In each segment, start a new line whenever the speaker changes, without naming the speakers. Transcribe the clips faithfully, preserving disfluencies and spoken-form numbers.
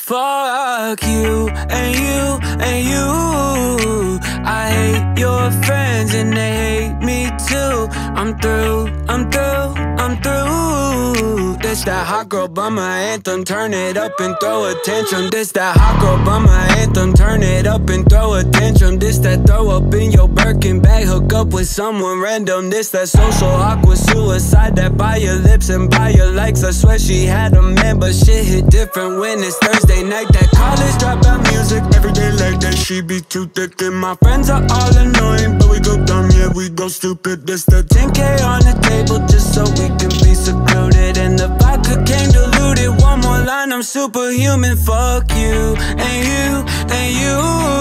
Fuck you, and you, and you. I hate your friends and they hate me too. I'm through, I'm through, I'm through. This that hot girl bummer anthem, turn it up and throw a tantrum. This that hot girl bummer anthem, turn it up and throw a tantrum. This that throw up in your Birkin bag, hook up with someone random. This that social awkward suicide, that buy your lips and buy your likes. I swear she had a man, but shit hit different when it's Thursday night. That college dropout music, every day like that. She be too thick and my friends are all annoying, but we go dumb, yeah, we go stupid. This the ten K on the table just so we can be secluded, and the vodka came diluted. One more line, I'm superhuman. Fuck you, and you, and you.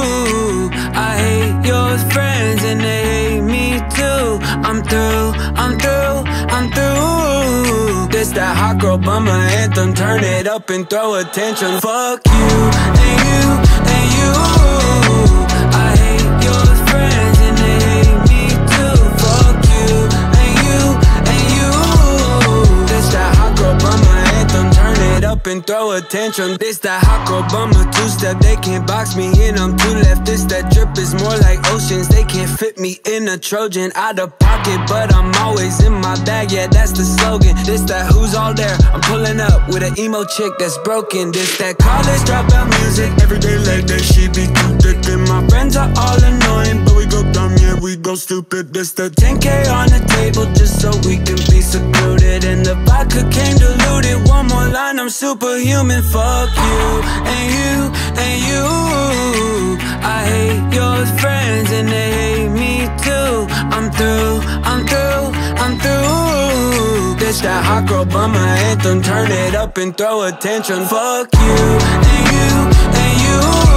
I hate your friends and they hate me too. I'm through, I'm through, I'm through. This that hot girl bummer anthem, turn it up and throw a tantrum. Fuck you, and you, and you. I hate your friends and they hate me too. Fuck you, and you, and you. This that hot girl bummer anthem, turn it up and throw a tantrum. This that hot girl bummer two-step, they can't box me in, I'm too left. This that drip is more like oceans, they can't fit me in a Trojan. Out of pocket, but I'm always in my bag, yeah, that's the slogan. This that who's all there, I'm pulling up with an emo chick that's broken. This that college dropout music, every day like that. She be too thick and my friends are all annoying, but we go dumb, yeah, we go stupid. This the ten K on the table just so we can be secluded, and the vodka came diluted. One more line, I'm superhuman. Fuck you, and you, and you. I hate your friends and they hate me too. I'm through, I'm through, I'm through. This that hot girl bummer anthem, turn it up and throw a tantrum. Fuck you, and you, and you.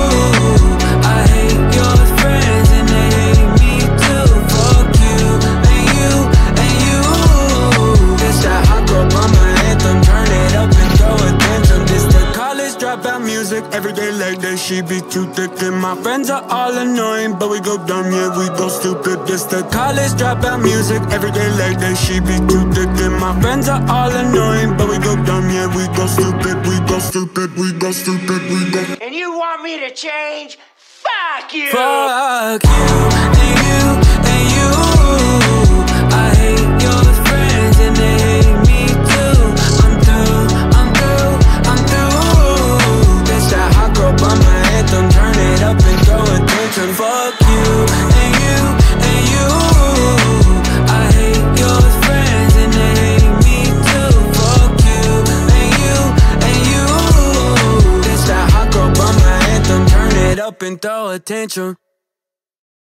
I hate your friends and they hate me too. Fuck you, and you, and you. This that hot girl bummer anthem, turn it up and throw a tantrum. This the college dropout music, every day like that. She be too thick and my friends are all annoying, but we go dumb, yeah, we go stupid. This the college dropout music, every day like that. She be too thick and my friends are all annoying, but we go dumb, yeah, we go stupid, we go stupid, we go stupid, we go.
And you want me to change? Fuck you!
Fuck you, and you, and you. I hate your friends and they hate me too. I'm through, I'm through, I'm through. This that hot girl bummer anthem, turn it up and throw a tantrum. Fuck you, and you, and you. I hate your friends and they hate me too. Fuck you, and you, and you. This that hot girl bummer anthem, turn it up and throw a tantrum.